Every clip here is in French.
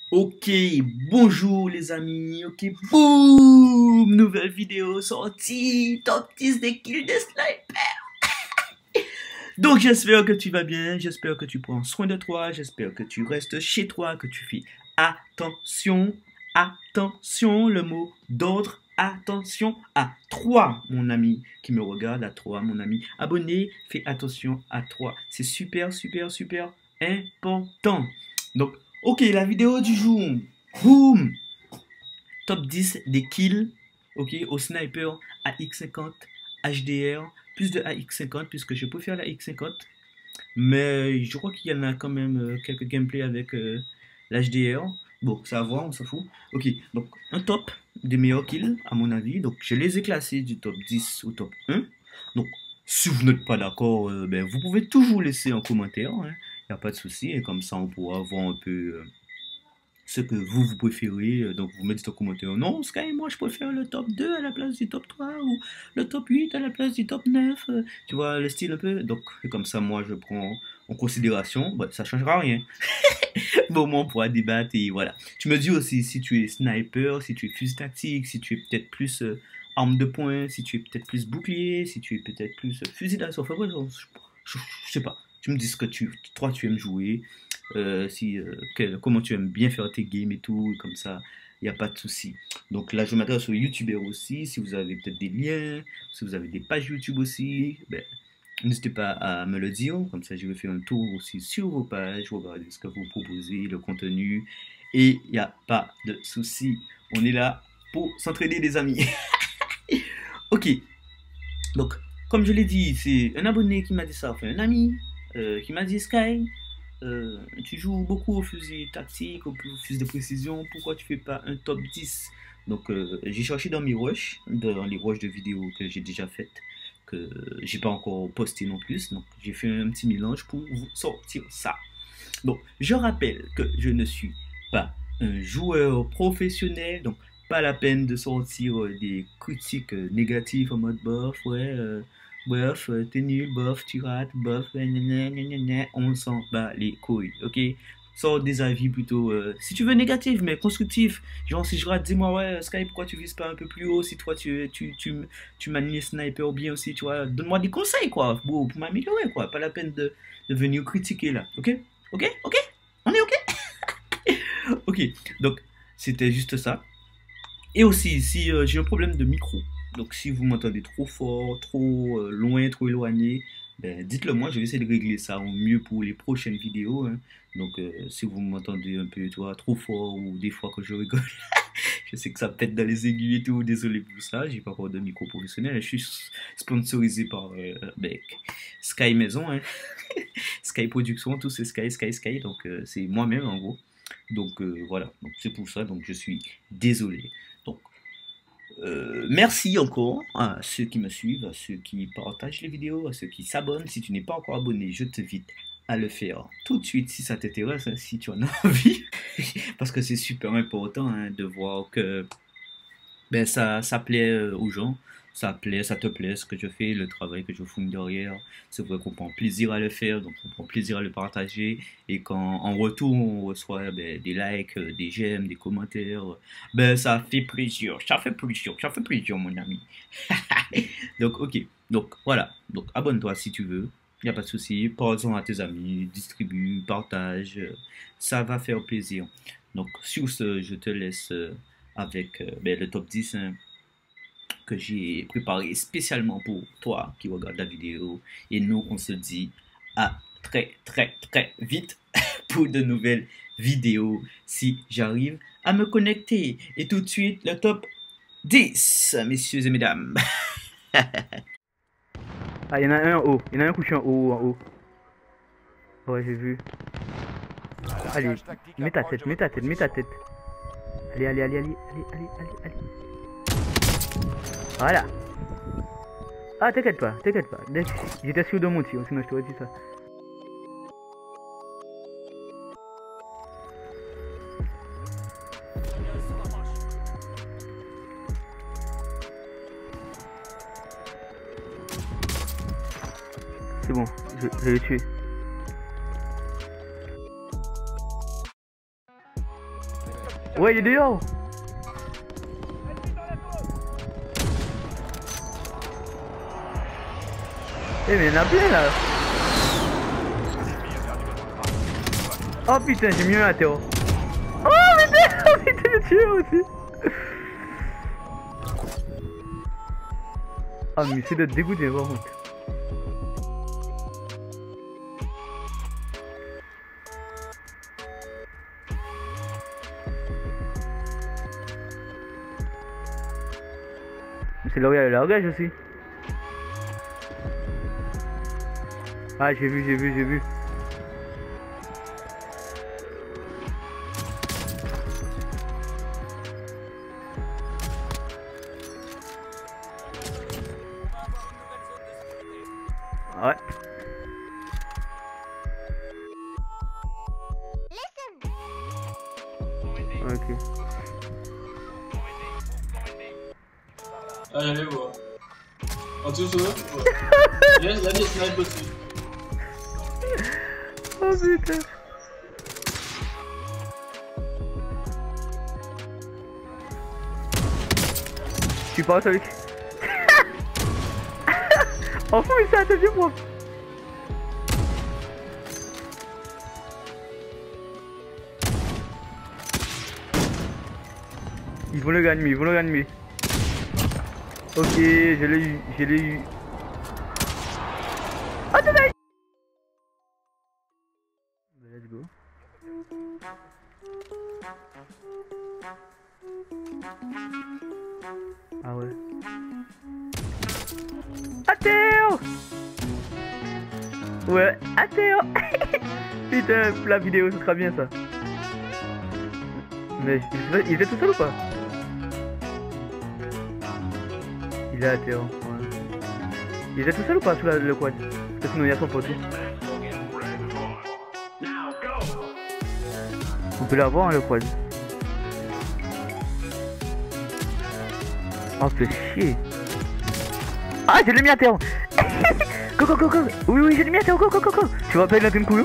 Ok, bonjour les amis, ok, boum, nouvelle vidéo sortie, top 10 des kills de sniper. Donc j'espère que tu vas bien, j'espère que tu prends soin de toi, j'espère que tu restes chez toi, que tu fais attention, attention, le mot d'ordre, attention à toi, mon ami qui me regarde, à toi, mon ami abonné, fais attention à toi, c'est super, super, super important. Donc, ok, la vidéo du jour. Boum! Top 10 des kills, ok, au sniper AX50 HDR, plus de AX50 puisque je préfère la AX50, mais je crois qu'il y en a quand même quelques gameplays avec l'HDR. Bon, ça va voir, on s'en fout. Ok, donc un top des meilleurs kills à mon avis. Donc je les ai classés du top 10 au top 1. Donc si vous n'êtes pas d'accord, ben, vous pouvez toujours laisser un commentaire, hein. Il n'y a pas de souci, et comme ça on pourra voir un peu ce que vous préférez. Donc, vous mettez en commentaire, non, Sky, moi, je préfère le top 2 à la place du top 3 ou le top 8 à la place du top 9. Tu vois, le style un peu. Donc, comme ça, moi, je prends en considération. Bah, ça changera rien. Bon, au moins, on pourra débattre et voilà. Tu me dis aussi si tu es sniper, si tu es fusil tactique, si tu es peut-être plus arme de poing, si tu es peut-être plus bouclier, si tu es peut-être plus fusil d'assaut. Enfin, bref, je sais pas. Tu me dis ce que toi, tu aimes jouer comment tu aimes bien faire tes games et tout, comme ça, il n'y a pas de souci. Donc là, je m'adresse aux youtubeurs aussi, si vous avez peut-être des liens, si vous avez des pages YouTube aussi, ben, n'hésitez pas à me le dire, comme ça je vais faire un tour aussi sur vos pages, regarder ce que vous proposez, le contenu, et il n'y a pas de souci. On est là pour s'entraider des amis. Ok, donc comme je l'ai dit, c'est un abonné qui m'a dit ça, enfin un ami qui m'a dit Sky, tu joues beaucoup au fusil tactique, au fusil de précision, pourquoi tu fais pas un top 10? Donc j'ai cherché dans mes rushs, dans les rushs de vidéos que j'ai déjà faites, que j'ai pas encore posté non plus, donc j'ai fait un petit mélange pour vous sortir ça. Donc je rappelle que je ne suis pas un joueur professionnel, donc pas la peine de sortir des critiques négatives en mode bof, ouais, bof, t'es nul, bof, tu rates, bof, on s'en bat les couilles, ok? Sors des avis plutôt, si tu veux négatif, mais constructif. Genre, si je rate, dis-moi, ouais, Sky, pourquoi tu vises pas un peu plus haut? Si toi, tu manies les snipers bien aussi, tu vois, donne-moi des conseils, quoi, pour m'améliorer, quoi. Pas la peine de venir critiquer là, ok? Ok? Ok? On est ok? Ok, donc c'était juste ça. Et aussi, si j'ai un problème de micro, donc si vous m'entendez trop fort, trop loin, trop éloigné, ben, dites-le moi, je vais essayer de régler ça au mieux pour les prochaines vidéos, hein. Donc si vous m'entendez un peu, tu vois, trop fort ou des fois que je rigole, je sais que ça pète dans les aiguilles et tout, désolé pour ça, j'ai pas encore de micro professionnel, je suis sponsorisé par ben, Sky Maison, hein. Sky Production, tout c'est Sky, Sky, Sky, donc c'est moi-même en gros. Donc voilà, donc c'est pour ça, donc je suis désolé. Donc merci encore à ceux qui me suivent, à ceux qui partagent les vidéos, à ceux qui s'abonnent. Si tu n'es pas encore abonné, je t'invite à le faire tout de suite si ça t'intéresse, hein, si tu en as envie, parce que c'est super important hein, de voir que ben, ça plaît aux gens, ça te plaît ce que je fais, le travail que je fournis derrière. C'est vrai qu'on prend plaisir à le faire, donc on prend plaisir à le partager. Et quand en retour on reçoit ben, des likes, des j'aime, des commentaires, ben ça fait plaisir mon ami. Donc ok, donc voilà, donc abonne-toi si tu veux. Il n'y a pas de souci, parle-en à tes amis, distribue, partage, ça va faire plaisir. Donc sur ce, je te laisse avec ben, le top 10 hein, que j'ai préparé spécialement pour toi qui regarde la vidéo. Et nous, on se dit à très très très vite pour de nouvelles vidéos si j'arrive à me connecter. Et tout de suite, le top 10, messieurs et mesdames. Ah, il y en a un en haut. Il y en a un couché en haut, en haut. Ouais, j'ai vu. Allez, mets ta tête, mets ta tête, mets ta tête. Allez, allez, allez, allez, allez, allez, allez, allez. Voilà. Ah, t'inquiète pas, t'inquiète pas. J'étais sûr de mon tir, sinon je t'aurais dit ça. C'est bon, je l'ai tué. Ouais, il est dehors. Eh mais il y en a plein là. Oh putain, j'ai mis un à terre. Oh putain, oh putain, j'ai tué aussi. Ah mais c'est de dégoûter par contre. C'est là où il y a le largage aussi. Ah j'ai vu. Ouais. Ok. Ah, j'allais voir. En dessous, ouais. Yes, il y a des snipes aussi. Oh putain. Tu penses avec. En fou, mais c'est un deuxième moi. Ils vont le gagner. Ok, je l'ai eu. Attends, let's go. Ah ouais. Attends. Ouais, attends. Putain, la vidéo, ce sera bien ça. Mais il était tout seul ou pas? Il est à terre. Ouais. Il était tout seul ou pas sous le quad? Parce que sinon il y a son pote. On peut l'avoir hein, le quad. Oh fais chier. Ah je l'ai mis à terre. Go. Oui je l'ai mis à terre. Go. Tu rappelles la game couille?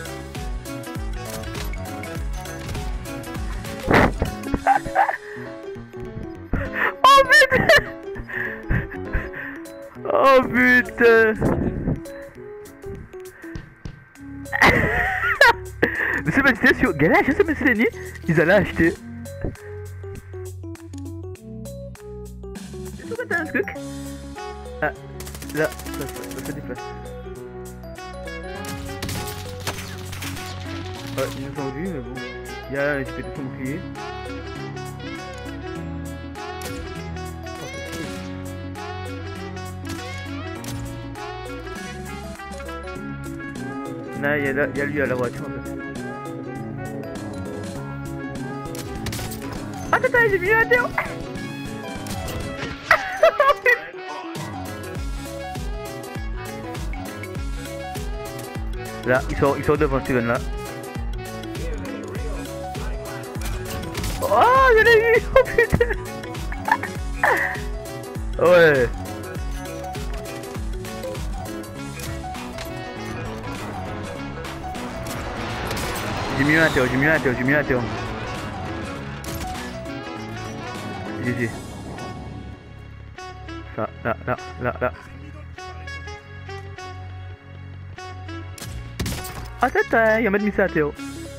Oh putain. Mais c'est pas sur Galage, je sais pas si c'est ni. Ils allaient acheter. C'est tout quand t'as un truc. Ah, là, ça se déplace. Ouais, ils nous ont vu, mais bon. Il y a un petit peu de bouclier. Là, il y a lui à la voiture. Attends, j'ai mis un déo. Là, ils sont devant Steven là. Oh, je l'ai eu. Oh putain. Ouais. J'ai mis un à terre. GG. Ça, là. Attends, il y a mis ça à terre.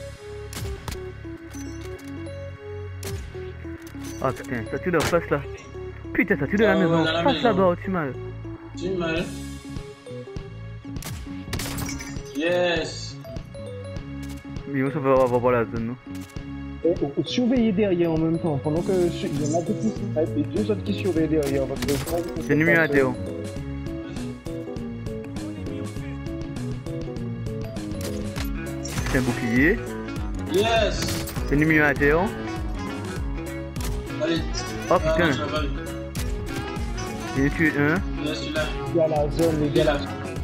Ah putain, ça tue de face là. Putain, ça tue de la maison. Face là-bas, au-dessus mal. Tu mal. Yes. Mais on se va voir la zone, non? Surveiller derrière en même temps, pendant que il y en a deux qui snipent et deux autres qui surveillent derrière. C'est numéro 1 Théo. C'est un bouclier. Yes. C'est numéro 1 Théo. Allez. Oh putain. J'ai tué un. Yes, celui-là. Il y a la zone, les gars.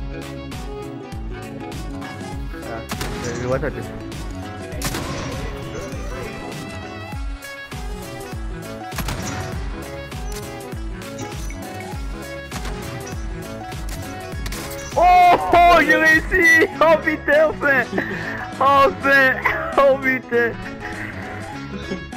Je vois ta tête. Oh, j'ai réussi. Oh putain, enfin. Oh putain.